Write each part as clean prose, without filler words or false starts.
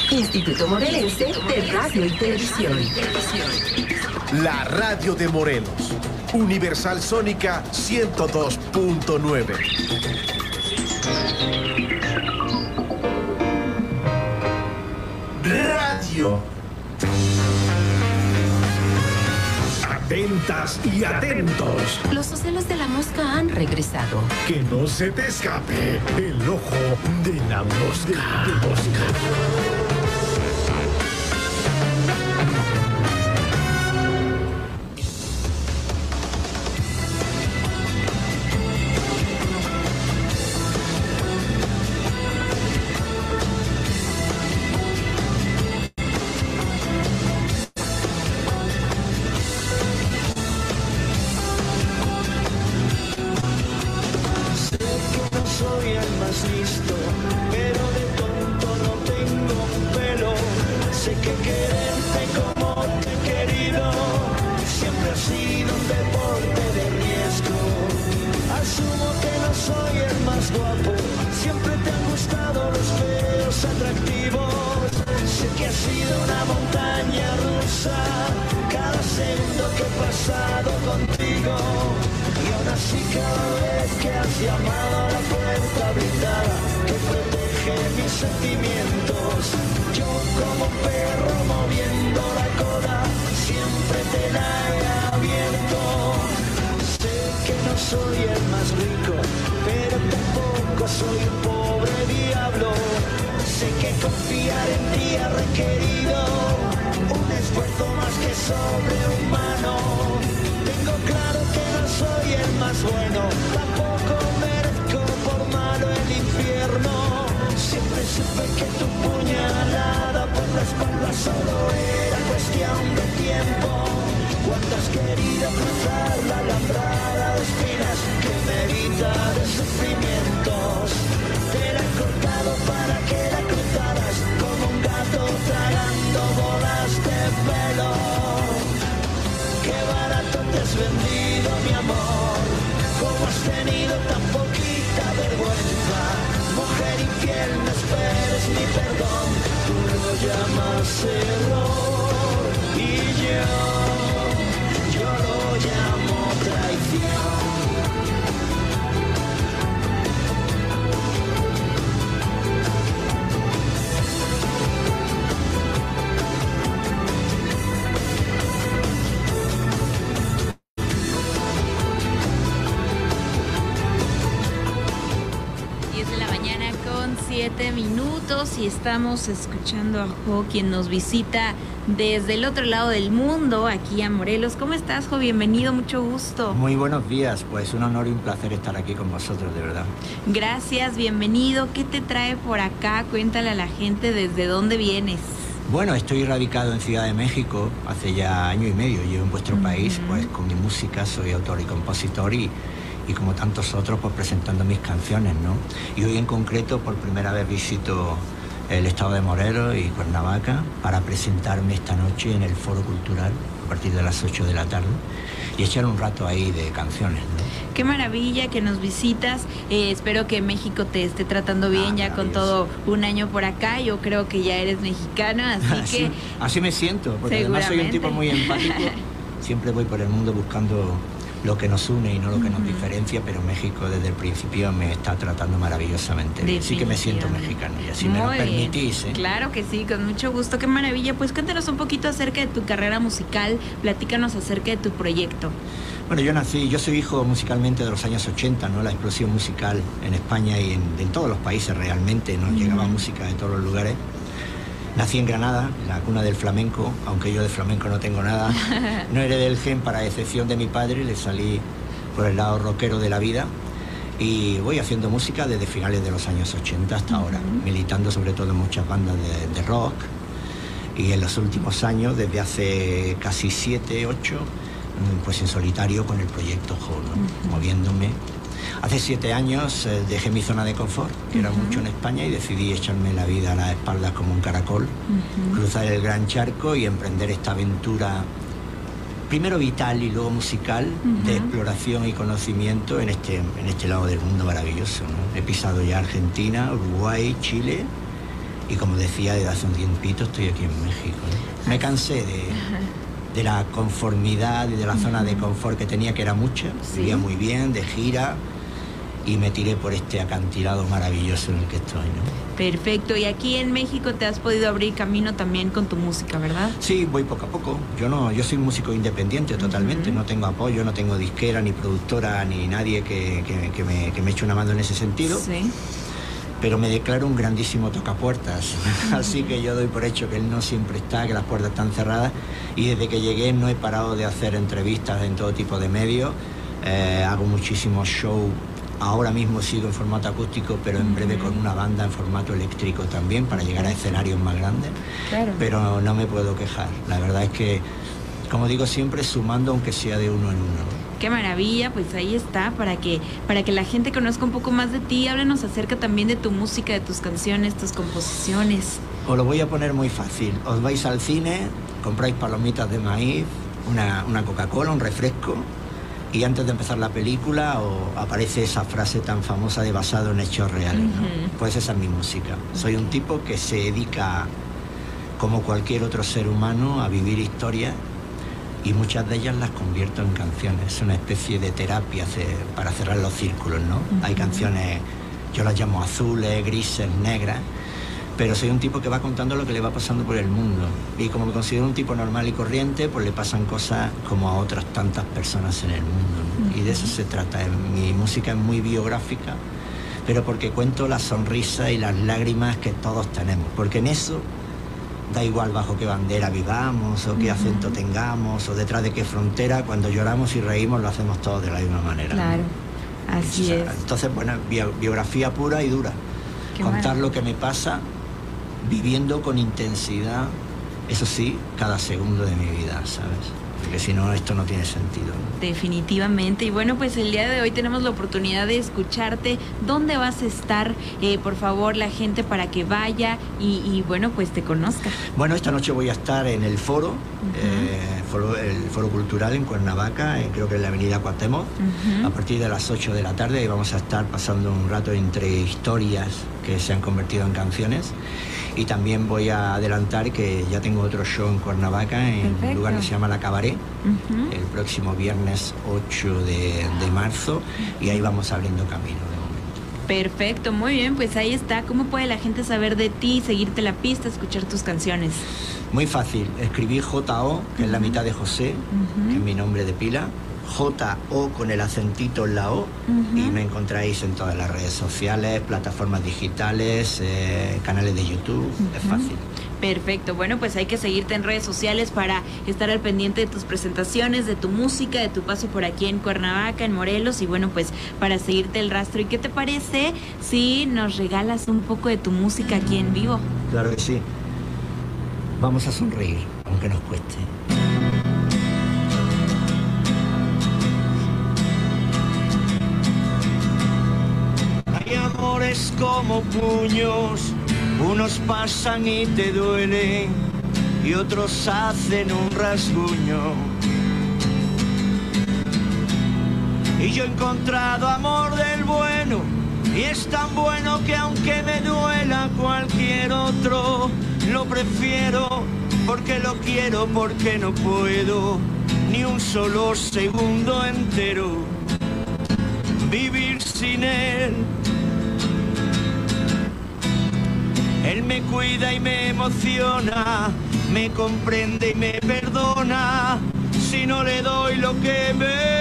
Instituto Morelense de Radio y Televisión. La radio de Morelos. Universal Sónica 102.9. Radio. Atentas y atentos. Los ocelos de la mosca han regresado. Que no se te escape el ojo de la mosca. Y estamos escuchando a Jo, quien nos visita desde el otro lado del mundo, aquí a Morelos. ¿Cómo estás, Jo? Bienvenido, mucho gusto. Muy buenos días, pues un honor y un placer estar aquí con vosotros, de verdad. Gracias, bienvenido. ¿Qué te trae por acá? Cuéntale a la gente desde dónde vienes. Bueno, estoy radicado en Ciudad de México hace ya año y medio. Llevo en vuestro país, pues con mi música, soy autor y compositor y como tantos otros, pues presentando mis canciones, ¿no? Y hoy en concreto, por primera vez visito el estado de Morelos y Cuernavaca para presentarme esta noche en el Foro Cultural a partir de las 8 de la tarde y echar un rato ahí de canciones, ¿no? Qué maravilla que nos visitas. Espero que México te esté tratando bien ya con todo un año por acá. Yo creo que ya eres mexicana, así que... Así me siento, porque además soy un tipo muy empático. Siempre voy por el mundo buscando lo que nos une y no lo que nos diferencia, pero México desde el principio me está tratando maravillosamente bien. Sí que me siento mexicano y así me lo permitís, ¿eh? Claro que sí, con mucho gusto, qué maravilla. Pues cuéntanos un poquito acerca de tu carrera musical, platícanos acerca de tu proyecto. Bueno, yo soy hijo musicalmente de los años 80, ¿no? La explosión musical en España y en todos los países realmente, nos llegaba música de todos los lugares. Nací en Granada, la cuna del flamenco, aunque yo de flamenco no tengo nada. No heredé del gen, para excepción de mi padre, le salí por el lado rockero de la vida y voy haciendo música desde finales de los años 80 hasta ahora, militando sobre todo en muchas bandas de rock y en los últimos años, desde hace casi 7, 8, pues en solitario con el proyecto Jo, ¿no? Moviéndome. Hace 7 años dejé mi zona de confort, que era mucho en España, y decidí echarme la vida a las espaldas como un caracol, cruzar el gran charco y emprender esta aventura, primero vital y luego musical, de exploración y conocimiento en este lado del mundo maravilloso, ¿no? He pisado ya Argentina, Uruguay, Chile Y como decía, desde hace un tiempito estoy aquí en México, ¿no? Me cansé de la conformidad y de la zona de confort que tenía, que era mucha. Sí. Vivía muy bien, de gira, y me tiré por este acantilado maravilloso en el que estoy, ¿no? Perfecto. Y aquí en México te has podido abrir camino también con tu música, ¿verdad? Sí, voy poco a poco. Yo soy músico independiente totalmente. No tengo apoyo, no tengo disquera, ni productora, ni nadie que me eche una mano en ese sentido. Sí. Pero me declaro un grandísimo tocapuertas. Así que yo doy por hecho que él no siempre está, que las puertas están cerradas. Y desde que llegué no he parado de hacer entrevistas en todo tipo de medios. Hago muchísimos shows. Ahora mismo sigo en formato acústico, pero en breve con una banda en formato eléctrico también, para llegar a escenarios más grandes. Claro. Pero no me puedo quejar. La verdad es que, como digo siempre, sumando aunque sea de uno en uno. Qué maravilla, pues ahí está, para que la gente conozca un poco más de ti. Háblanos acerca también de tu música, de tus canciones, tus composiciones. Os lo voy a poner muy fácil. Os vais al cine, compráis palomitas de maíz, una Coca-Cola, un refresco, y antes de empezar la película aparece esa frase tan famosa de basado en hechos reales, ¿no? Pues esa es mi música. Soy un tipo que se dedica, como cualquier otro ser humano, a vivir historias, y muchas de ellas las convierto en canciones. Es una especie de terapia para cerrar los círculos, ¿no? Hay canciones, yo las llamo azules, grises, negras, pero soy un tipo que va contando lo que le va pasando por el mundo. Y como me considero un tipo normal y corriente, pues le pasan cosas como a otras tantas personas en el mundo, ¿no? Y de eso se trata. Mi música es muy biográfica, pero porque cuento las sonrisas y las lágrimas que todos tenemos. Porque en eso da igual bajo qué bandera vivamos, o qué acento tengamos, o detrás de qué frontera. Cuando lloramos y reímos lo hacemos todos de la misma manera, Claro, ¿no? así es. Entonces, bueno, biografía pura y dura. Qué Contar maravilla. lo que me pasa, viviendo con intensidad, eso sí, cada segundo de mi vida, ¿sabes? Porque si no, esto no tiene sentido, ¿no? Definitivamente. Y bueno, pues el día de hoy tenemos la oportunidad de escucharte. ¿Dónde vas a estar? Por favor, la gente, para que vaya y bueno, pues te conozca. Bueno, esta noche voy a estar en el foro, el Foro Cultural en Cuernavaca, creo que en la avenida Cuauhtémoc, a partir de las 8 de la tarde, y vamos a estar pasando un rato entre historias que se han convertido en canciones. Y también voy a adelantar que ya tengo otro show en Cuernavaca, en un lugar que se llama La Cabaret, el próximo viernes 8 de marzo, y ahí vamos abriendo camino de momento. Perfecto, muy bien, pues ahí está. ¿Cómo puede la gente saber de ti, seguirte la pista, escuchar tus canciones? Muy fácil, escribí J.O., que es la mitad de José, que es mi nombre de pila, J.O. con el acentito en la O, y me encontráis en todas las redes sociales, plataformas digitales, canales de YouTube, es fácil. Perfecto, bueno, pues hay que seguirte en redes sociales para estar al pendiente de tus presentaciones, de tu música, de tu paso por aquí en Cuernavaca, en Morelos, y bueno, pues para seguirte el rastro. ¿Y qué te parece si nos regalas un poco de tu música aquí en vivo? Claro que sí. Vamos a sonreír, aunque nos cueste. Hay amores como puños, unos pasan y te duelen, y otros hacen un rasguño. Y yo he encontrado amor del bueno, y es tan bueno que aunque me duela cualquier otro, lo prefiero porque lo quiero, porque no puedo ni un solo segundo entero vivir sin él. Él me cuida y me emociona, me comprende y me perdona, si no le doy lo que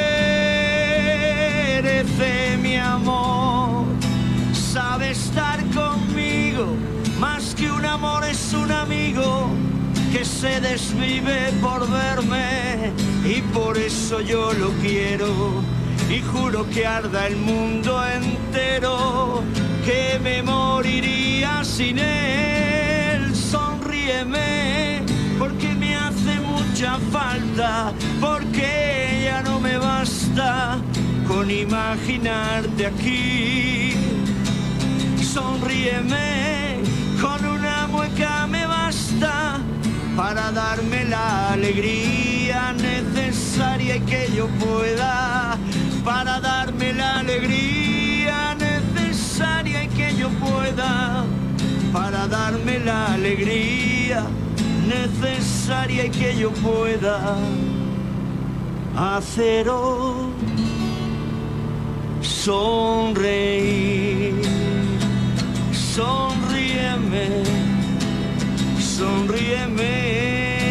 merece mi amor. Sabe estar conmigo, más que un amor es un amigo que se desvive por verme, y por eso yo lo quiero y juro que arda el mundo entero, que me moriría sin él. Sonríeme porque me hace mucha falta, porque ya no me basta con imaginarte aquí. Sonríeme, con una mueca me basta para darme la alegría necesaria y que yo pueda, para darme la alegría necesaria y que yo pueda, para para darme la alegría necesaria y que yo pueda hacer hoy sonreír. Sonríeme, sonríeme.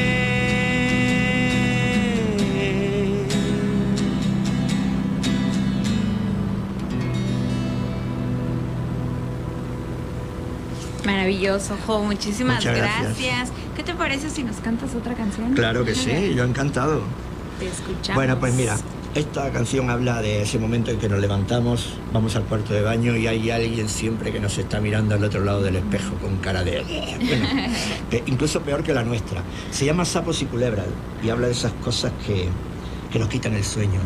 Maravilloso, Jo, muchísimas Muchas gracias. ¿Qué te parece si nos cantas otra canción? Claro que sí, yo encantado. Te escuchamos. Bueno, pues mira, esta canción habla de ese momento en que nos levantamos, vamos al cuarto de baño y hay alguien siempre que nos está mirando al otro lado del espejo con cara de... Bueno, incluso peor que la nuestra. Se llama Sapos y Culebras y habla de esas cosas que nos quitan el sueño.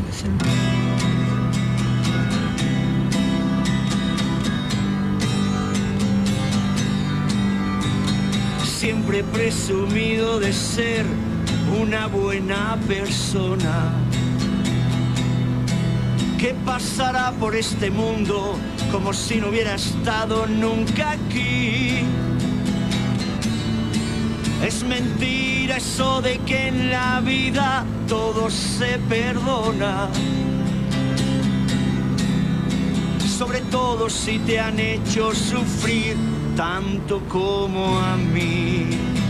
Siempre he presumido de ser una buena persona que pasará por este mundo como si no hubiera estado nunca aquí. Es mentira eso de que en la vida todo se perdona, sobre todo si te han hecho sufrir tanto como a mí.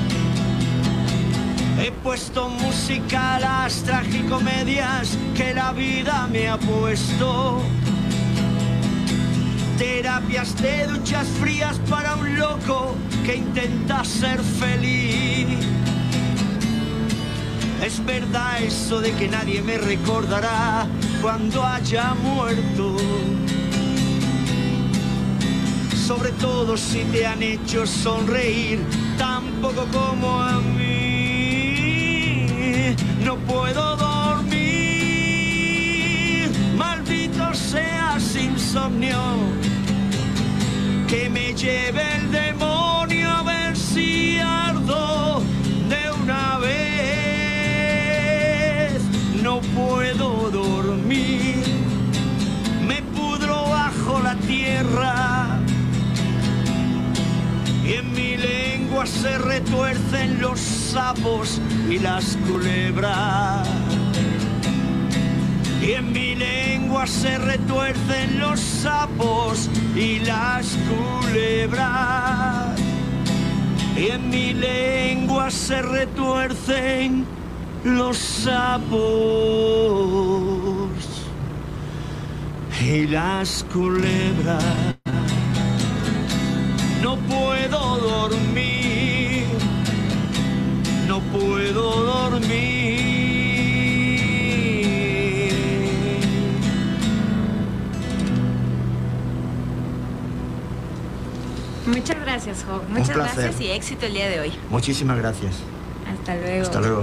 He puesto música a las tragicomedias que la vida me ha puesto, terapias de duchas frías para un loco que intenta ser feliz. Es verdad eso de que nadie me recordará cuando haya muerto, sobre todo si te han hecho sonreír tampoco como a mí. No puedo dormir, maldito seas insomnio, que me lleve el demonio a ver si ardo de una vez. No puedo dormir, me pudro bajo la tierra y en mi lengua se retuercen los sapos y las culebras. Y en mi lengua se retuercen los sapos y las culebras. Y en mi lengua se retuercen los sapos y las culebras. No puedo dormir, no puedo dormir. Muchas gracias, Jo. Muchas gracias y éxito el día de hoy. Muchísimas gracias. Hasta luego. Hasta luego.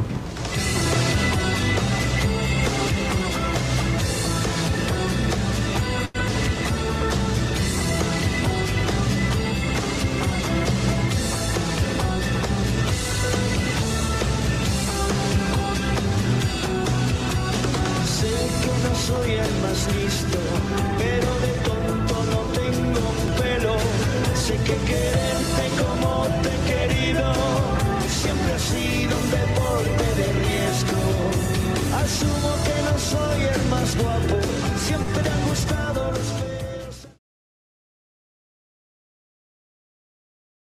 Soy el más listo, pero de tonto no tengo un pelo. Sé que quererte como te he querido siempre ha sido un deporte de riesgo. Asumo que no soy el más guapo,